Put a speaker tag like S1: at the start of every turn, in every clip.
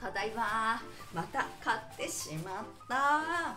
S1: ただいま。また買ってしまった。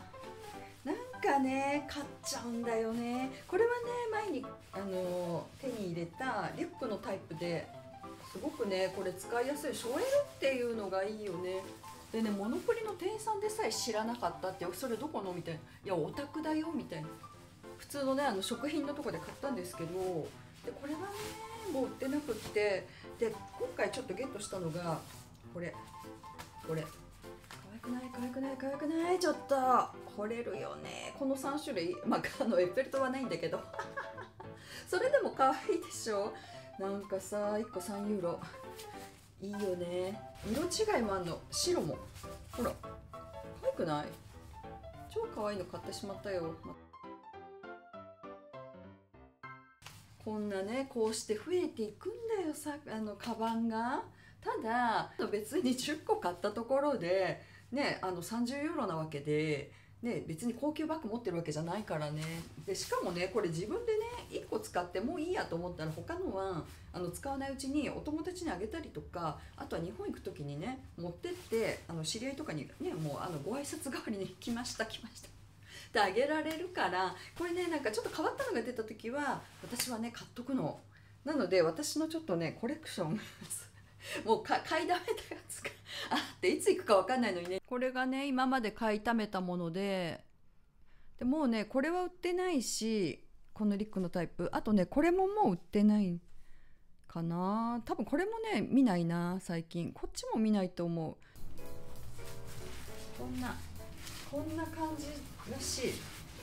S1: なんかね買っちゃうんだよね。これはね前に手に入れたリュックのタイプですごくねこれ使いやすい。背負えるっていうのがいいよね。でね、モノプリの店員さんでさえ知らなかったって、それどこのみたいな、いやオタクだよみたいな、普通のね食品のとこで買ったんですけど、でこれはねもう売ってなくって、で今回ちょっとゲットしたのがこれ可愛くない可愛くない可愛くない、ちょっと惚れるよねこの3種類。まあエッフェル塔はないんだけどそれでも可愛いでしょ。なんかさ1個3ユーロいいよね。色違いもあんの、白も。ほら可愛くない？超可愛いの買ってしまったよ。こんなねこうして増えていくんだよさ、カバンが。ただ別に10個買ったところでね30ユーロなわけで、ね、別に高級バッグ持ってるわけじゃないからね。でしかもねこれ自分でね1個使ってもういいやと思ったら他のは使わないうちにお友達にあげたりとか、あとは日本行く時にね持ってって知り合いとかにねもうご挨拶代わりに来ましたってあげられるから、これねなんかちょっと変わったのが出た時は私はね買っとくの。なので私のちょっとねコレクションもう買いだめたやつがあっていつ行くか分かんないのにね、これがね今まで買いためたものでもうねこれは売ってないし、このリュックのタイプ、あとねこれももう売ってないかな。多分これもね見ないな最近。こっちも見ないと思う。こんな感じらしい。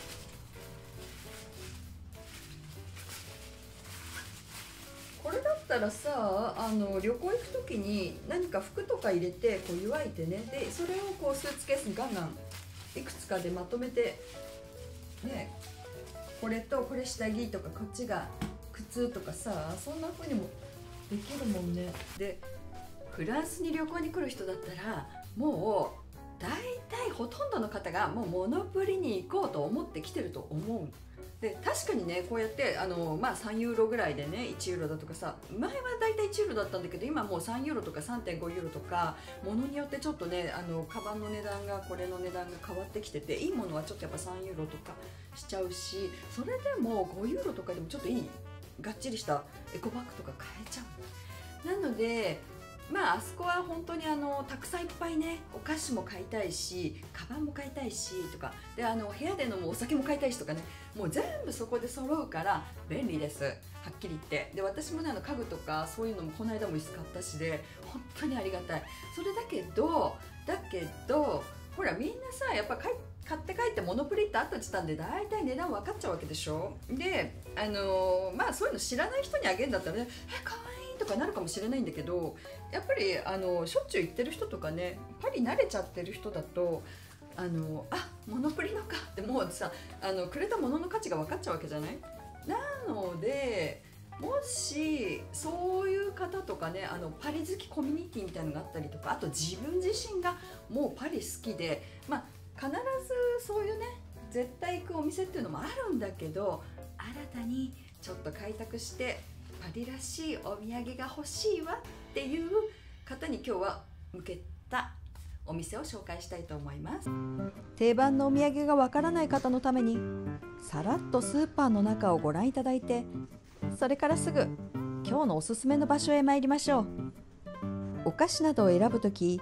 S1: これだったらさ旅行行く時に何か服とか入れてこう湯いてね、でそれをこうスーツケースにガンガンいくつかでまとめてね、これとこれ下着とかこっちが靴とかさ、そんな風にもできるもんね。でフランスに旅行に来る人だったらもう大体ほとんどの方がもうモノプリに行こうと思って来てると思う。で確かにねこうやって3ユーロぐらいでね1ユーロだとかさ、前はだいたい1ユーロだったんだけど今もう3ユーロとか 3.5 ユーロとか、ものによってちょっとねカバンの値段がこれの値段が変わってきてて、いいものはちょっとやっぱ3ユーロとかしちゃうし、それでも5ユーロとかでもちょっといいがっちりしたエコバッグとか買えちゃう。なのであそこは本当にたくさんいっぱいねお菓子も買いたいしカバンも買いたいしとかで部屋で飲むお酒も買いたいしとかね、もう全部そこで揃うから便利です、はっきり言って。で私もね家具とかそういうのもこの間も椅子買ったしで本当にありがたい。それだけどほらみんなさやっぱ買って帰ってモノプリってあった時点で大体値段分かっちゃうわけでしょ。でそういうの知らない人にあげるんだったらねかわいいとかなるかもしれないんだけど、やっぱりしょっちゅう行ってる人とかねパリ慣れちゃってる人だとモノプリのかってもうさくれたものの価値が分かっちゃうわけじゃない。なのでもしそういう方とかねパリ好きコミュニティみたいなのがあったりとか、あと自分自身がもうパリ好きで必ずそういうね絶対行くお店っていうのもあるんだけど、新たにちょっと開拓してパリらしいお土産が欲しいわっていう方に今日は向けたお店を紹介したいと思います。定番のお土産がわからない方のためにさらっとスーパーの中をご覧いただいて、それからすぐ今日のおすすめの場所へ参りましょう。お菓子などを選ぶとき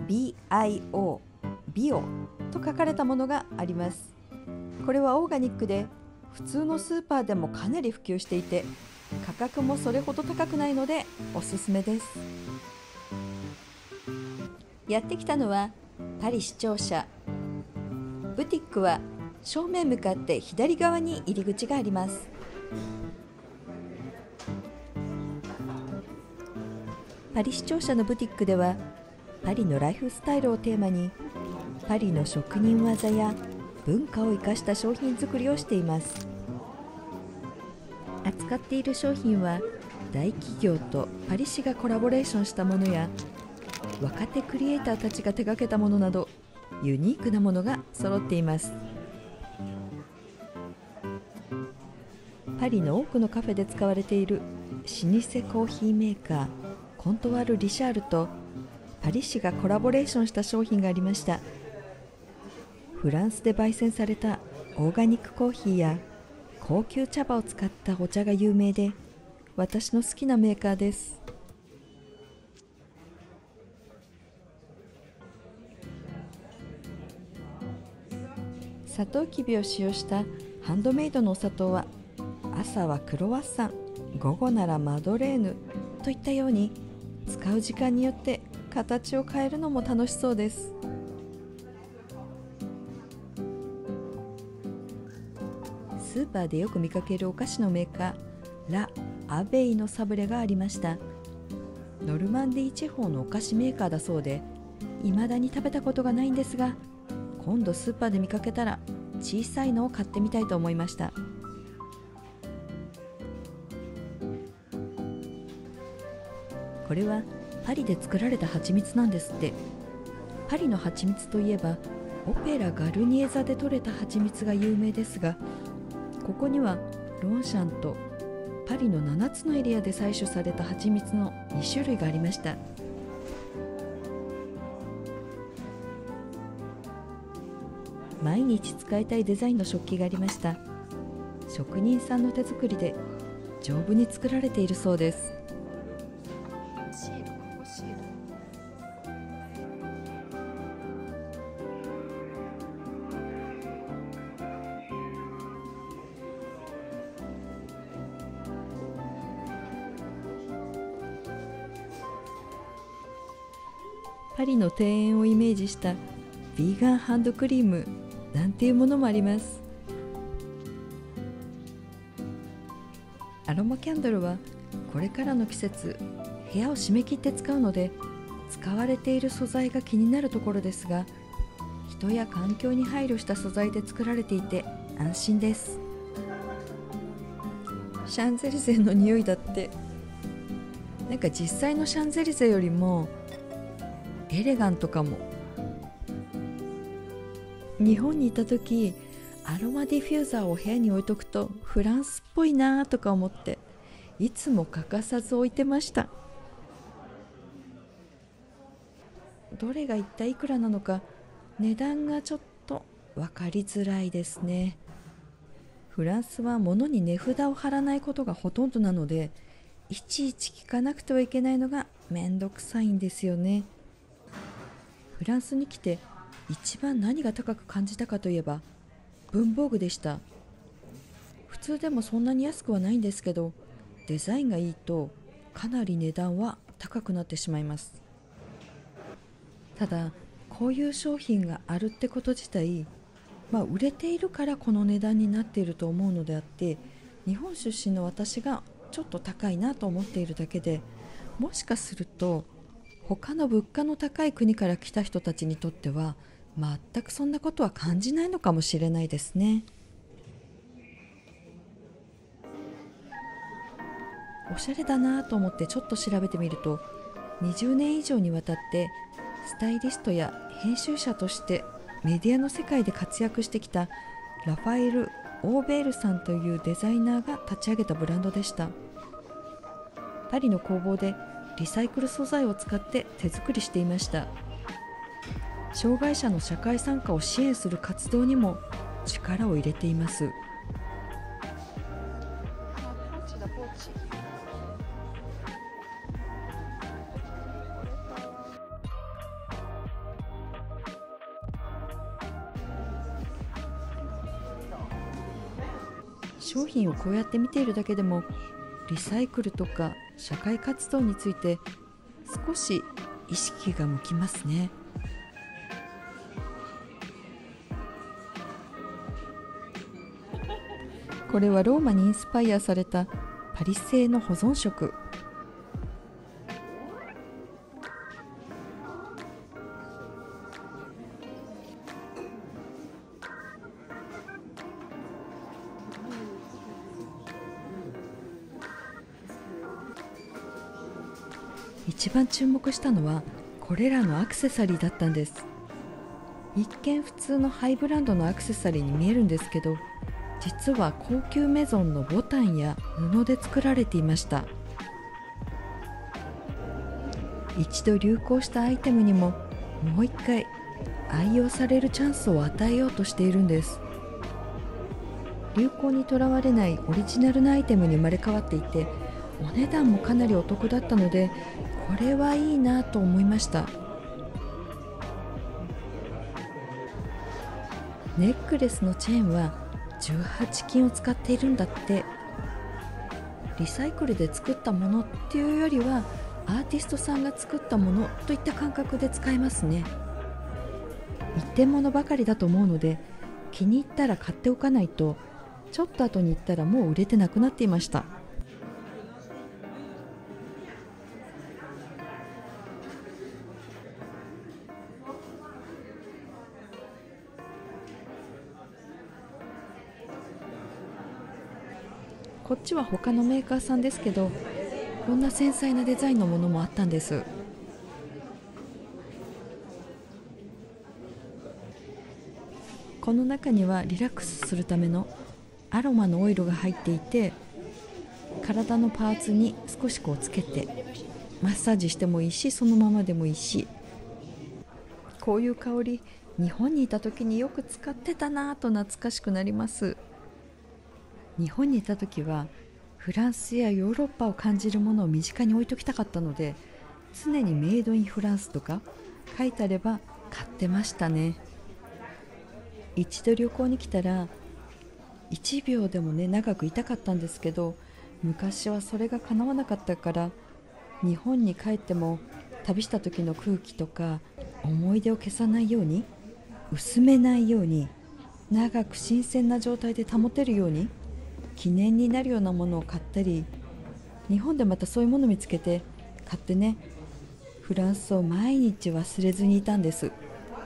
S1: BIO ビオと書かれたものがあります。これはオーガニックで普通のスーパーでもかなり普及していて、価格もそれほど高くないのでおすすめです。やってきたのはパリ市庁舎。ブティックは正面向かって左側に入り口があります。パリ市庁舎のブティックではパリのライフスタイルをテーマにパリの職人技や文化を生かした商品作りをしています。扱っている商品は大企業とパリ市がコラボレーションしたものや若手クリエイターたちが手掛けたものなどユニークなものが揃っています。パリの多くのカフェで使われている老舗コーヒーメーカーコントワール・リシャールと
S2: パリ市がコラボレーションした商品がありました。フランスで焙煎されたオーガニックコーヒーや高級茶葉を使ったお茶が有名で、私の好きなメーカーです。サトウキビを使用したハンドメイドのお砂糖は、朝はクロワッサン、午後ならマドレーヌといったように、使う時間によって形を変えるのも楽しそうです。スーパーでよく見かけるお菓子のメーカー、ラ・アベイのサブレがありました。ノルマンディー地方のお菓子メーカーだそうで、未だに食べたことがないんですが、今度スーパーで見かけたら小さいのを買ってみたいと思いました。これはパリで作られた蜂蜜なんですって。パリの蜂蜜といえばオペラガルニエ座で採れた蜂蜜が有名ですが、ここにはロンシャンとパリの7つのエリアで採取された蜂蜜の2種類がありました。毎日使いたいデザインの食器がありました。職人さんの手作りで丈夫に作られているそうです。パリの庭園をイメージしたヴィーガンハンドクリームなんていうものもあります。アロマキャンドルはこれからの季節部屋を締め切って使うので、使われている素材が気になるところですが、人や環境に配慮した素材で作られていて安心です。シャンゼリゼの匂いだって、なんか実際のシャンゼリゼよりもエレガントかも。日本にいた時、アロマディフューザーを部屋に置いとくとフランスっぽいなとか思って、いつも欠かさず置いてました。どれが一体いくらなのか値段がちょっと分かりづらいですね。フランスは物に値札を貼らないことがほとんどなので、いちいち聞かなくてはいけないのがめんどくさいんですよね。フランスに来て一番何が高く感じたかといえば文房具でした。普通でもそんなに安くはないんですけど、デザインがいいとかなり値段は高くなってしまいます。ただこういう商品があるってこと自体、売れているからこの値段になっていると思うのであって、日本出身の私がちょっと高いなと思っているだけで、もしかすると他の物価の高い国から来た人たちにとっては全くそんなことは感じないのかもしれないですね。おしゃれだなと思ってちょっと調べてみると、20年以上にわたってスタイリストや編集者としてメディアの世界で活躍してきたラファエル・オーベールさんというデザイナーが立ち上げたブランドでした。パリの工房でリサイクル素材を使って手作りしていました。障害者の社会参加を支援する活動にも力を入れています。商品をこうやって見ているだけでも、リサイクルとか社会活動について少し意識が向きますね。これはローマにインスパイアされたパリ製の保存食。一番注目したのはこれらのアクセサリーだったんです。一見普通のハイブランドのアクセサリーに見えるんですけど、実は高級メゾンのボタンや布で作られていました。 一度流行したアイテムにももう一回愛用されるチャンスを与えようとしているんです。流行にとらわれないオリジナルなアイテムに生まれ変わっていて、お値段もかなりお得だったので、これはいいなと思いました。ネックレスのチェーンは18金を使っているんだって。リサイクルで作ったものっていうよりはアーティストさんが作ったものといった感覚で使えますね。一点物ばかりだと思うので、気に入ったら買っておかないと、ちょっと後に行ったらもう売れてなくなっていました。こっちは他のメーカーさんですけど、こんな繊細なデザインのものもあったんです。この中にはリラックスするためのアロマのオイルが入っていて、体のパーツに少しつけてマッサージしてもいいし、そのままでもいいし、こういう香り日本にいた時によく使ってたなぁと懐かしくなります。日本にいた時はフランスやヨーロッパを感じるものを身近に置いときたかったので、常にメイドインフランスとか書いてあれば買ってましたね。一度旅行に来たら1秒でもね長くいたかったんですけど、昔はそれが叶わなかったから、日本に帰っても旅した時の空気とか思い出を消さないように、薄めないように、長く新鮮な状態で保てるように記念になるようなものを買ったり、日本でまたそういうものを見つけて買ってね、フランスを毎日忘れずにいたんです。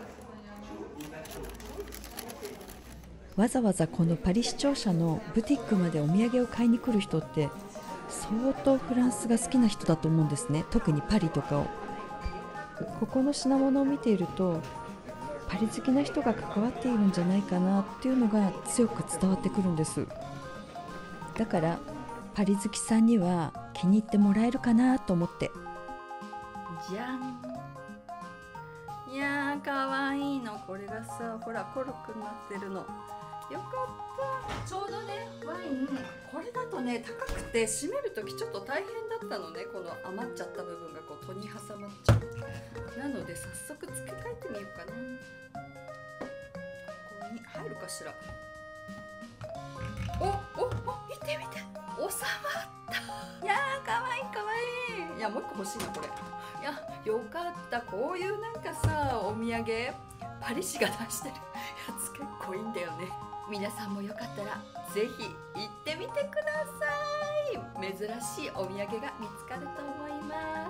S2: わざわざこのパリ市庁舎のブティックまでお土産を買いに来る人って相当フランスが好きな人だと思うんですね。特にパリとかを。ここの品物を見ていると、パリ好きな人が関わっているんじゃないかなっていうのが強く伝わってくるんです。だからパリ好きさんには気に入ってもらえるかなと思って。
S1: じゃん。いやーかわいいの。これがさ、ほらコルクになってるの。よかった。ちょうどね、ワインこれだとね高くて閉めるときちょっと大変だったのね。この余っちゃった部分が戸に挟まっちゃう。なので早速付け替えてみようかな。ここに入るかしら。お見て見て、収まった。いやーかわいいかわいい。いやもう一個欲しいなこれ。いやよかった。こういうなんかさ、お土産パリ市が出してるやつ結構いいんだよね。皆さんもよかったらぜひ行ってみてください。珍しいお土産が見つかると思います。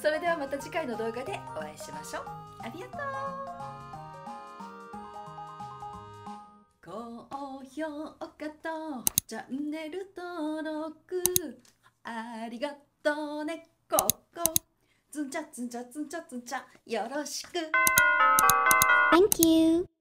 S1: それではまた次回の動画でお会いしましょう。ありがとう。高評価とチャンネル登録ありがとうね。ここズンチャズンチャズンチャズンチャよろしく。
S3: Thank you.